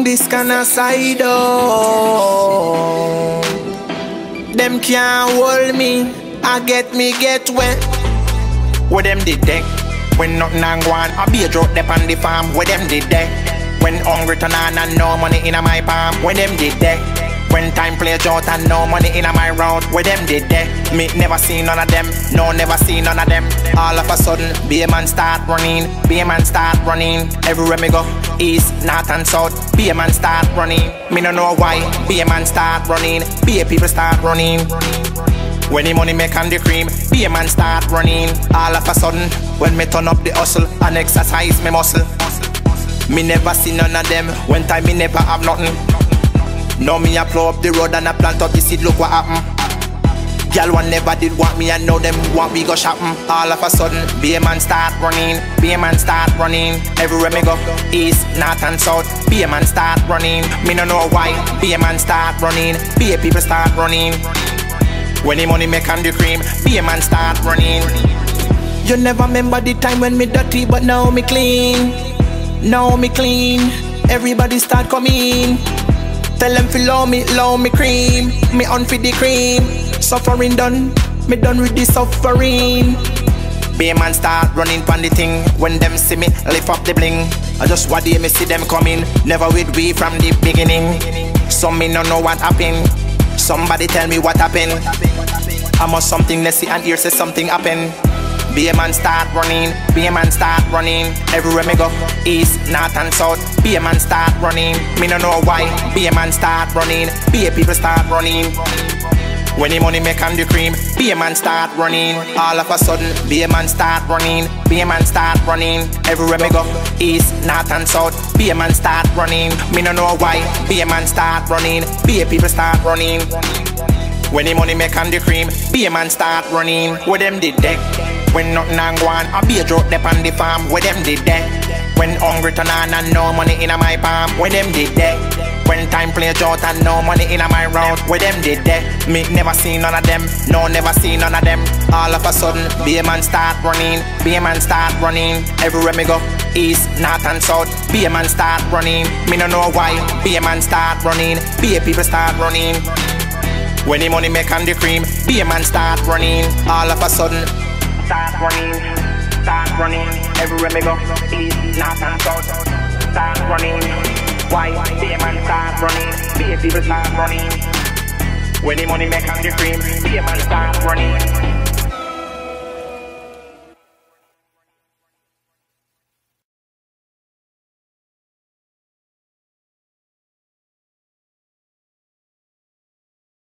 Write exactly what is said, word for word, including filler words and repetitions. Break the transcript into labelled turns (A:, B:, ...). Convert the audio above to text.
A: from this kind of side, oh. Them can't hold me, I get me get wet. What them did there? When nothing and go on, I be a drop there on the farm. What them did there? When hungry turn on and no money in my palm. What them did there? When time play out and no money in my round. What them did there? Me never see none of them. No, never see none of them. All of a sudden, be a man start running. Be a man start running. Everywhere me go, east, north and south. Be a man start running. Me no know why. Be a man start running. Be a people start running. When the money make and the cream, be a man start running. All of a sudden, when me turn up the hustle and exercise me muscle. Me never see none of them. When time me never have nothing. Now me a plow up the road and I plant up the seed, look what happen. Girl one never did want me and now them want me go shopping. All of a sudden, be a man start running. Be a man start running. Everywhere me go, east, north and south. Be a man start running. Me no know why. Be a man start running. Be a people start running. When the money make and the cream, be a man start running. You never remember the time when me dirty, but now me clean. Now me clean. Everybody start coming. Tell them fi love me, love me cream. Me on for the cream. Suffering done, me done with the suffering. Be a man start running pon the thing. When them see me, lift up the bling. I just one day me see them coming. Never with we from the beginning. Some me no know what happened. Somebody tell me what happened. I must something let's see and hear say something happen. Be a man start running. Be a man start running. Everywhere me go, east, north and south. Be a man start running. Me no know why. Be a man start running. Be a people start running. When the money make and the cream, be a man start running. All of a sudden, be a man start running. Be a man start running. Everywhere me go, east, north and south. Be a man start running. Me no know why. Be a man start running. Be a people start running. When the money make and the cream, be a man start running. What them did there? When nothing and go on, I be a drop there on the farm. What them did there? When hungry turn on and no money in my palm. What them did there? When time play out and no money in my round. What them did there? Me never see none of them. No, never see none of them. All of a sudden, be a man start running. Be a man start running. Everywhere me go, east, north and south. Be a man start running. Me no know why. Be a man start running. Be a people start running. When the money make and the cream, be a man start running. All of a sudden, start running, start running. Everywhere me go, east, north and south. Start running. Why? Be a man start running. Be a people start running. When the money make and the cream, be a man start running.